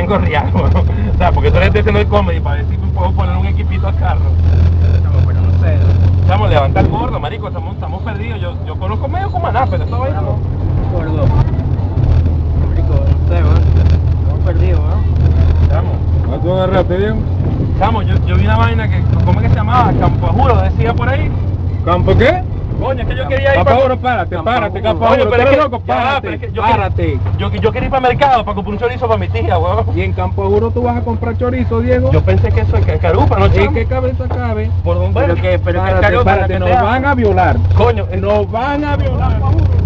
Riago. O sea, porque tú eres de Stand-Up Comedy para ver si puedo poner un equipito al carro. Chamo, pero no sé. Chamo, levanta el gordo, marico, estamos perdidos. Yo conozco medio Cumaná, pero esta vaina no. Gordo. Marico, no sé, weón. Estamos perdidos, weón. Chamo, ¿A tú agarraste bien? chamo, yo vi una vaina que, ¿cómo es que se llamaba? Campo Juro, decía por ahí. ¿Campo qué? Coño, es que yo quería ir Campo para... Juro, párate, Campo párate, Juro. Campo Oye, Juro. pero Tú es eres que- loco, ya va, párate, pero es que yo párate. Yo quería ir para el mercado para comprar un chorizo para mi tía, weón. Y en Campo Juro tú vas a comprar chorizo, Diego. Yo pensé que eso es Carupa, ¿no, ¿Y chamo? qué cabeza cabe? Por un Pero que Párate, Carupa, párate, la nos que te van hace. a violar. Coño, Nos van a violar.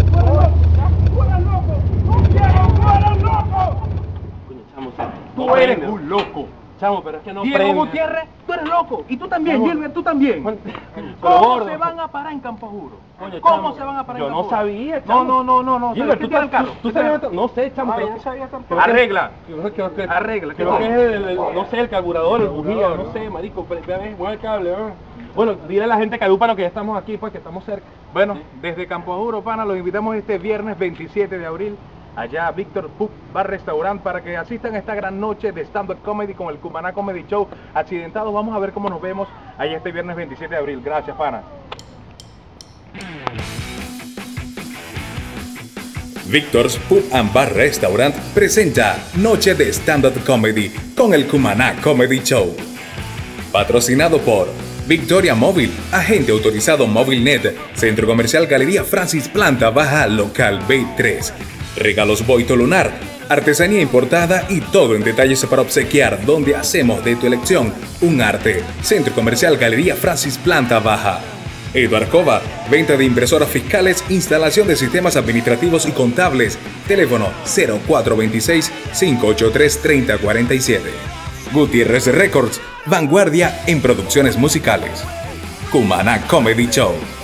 Chamo, o sea, Tú no eres prende. un loco. Chamo, pero es que no Diego prende. Gutiérrez, tú eres loco. Y tú también, Chamo. Gilbert, tú también. Pero ¿Cómo gordo. se van a parar en Campo Juro? Coño, ¿Cómo chamo, se van a parar yo en no Campo Juro? sabía, chamo. No. Gilbert, ¿Qué tú tiene el carro? tú sabes, no sé, chamo, Ah, pero... ya sabía tampoco. Arregla. Arregla. Creo que es no sé, el carburador, el bujía, no sé, marico, mueve el cable, ¿verdad? Bueno, dile a la gente Cadúpano que ya estamos aquí, pues que estamos cerca. Bueno, desde Campo Juro, pana, los invitamos este viernes 27 de abril allá a Víctor Pub Bar Restaurant para que asistan a esta gran noche de stand-up comedy con el Cumaná Comedy Show. Accidentados, vamos a ver cómo nos vemos allá este viernes 27 de abril. Gracias, pana. Victor's Pub and Bar Restaurant presenta Noche de Stand-Up Comedy con el Cumaná Comedy Show. Patrocinado por Victoria Móvil, agente autorizado MóvilNet, Centro Comercial Galería Francis Planta Baja, Local B3. Regalos Boito Lunar, artesanía importada y todo en detalles para obsequiar, donde hacemos de tu elección un arte. Centro Comercial Galería Francis Planta Baja. Eduard Cova, venta de impresoras fiscales, instalación de sistemas administrativos y contables. Teléfono 0426-583-3047. Gutiérrez Records, vanguardia en producciones musicales. Cumaná Comedy Show.